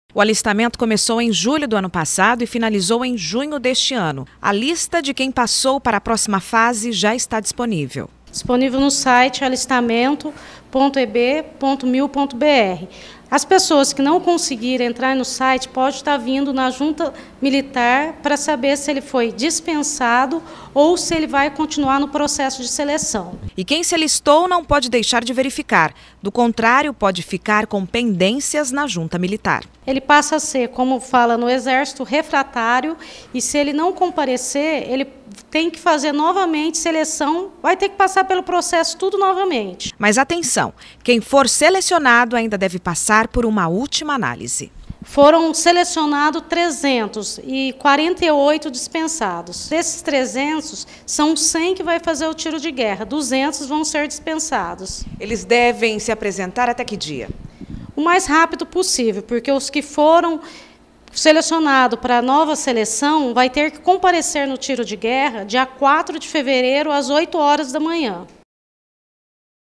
O alistamento começou em julho do ano passado e finalizou em junho deste ano. A lista de quem passou para a próxima fase já está disponível. Disponível no site alistamento.eb.mil.br. As pessoas que não conseguirem entrar no site podem estar vindo na junta militar para saber se ele foi dispensado ou se ele vai continuar no processo de seleção. E quem se alistou não pode deixar de verificar. Do contrário, pode ficar com pendências na junta militar. Ele passa a ser, como fala no Exército, refratário, e se ele não comparecer, ele tem que fazer novamente seleção, vai ter que passar pelo processo tudo novamente. Mas atenção, quem for selecionado ainda deve passar por uma última análise. Foram selecionados 348 dispensados. Desses 300, são 100 que vai fazer o tiro de guerra, 200 vão ser dispensados. Eles devem se apresentar até que dia? O mais rápido possível, porque os que foram selecionado para a nova seleção vai ter que comparecer no tiro de guerra dia 4 de fevereiro, às 8 horas da manhã.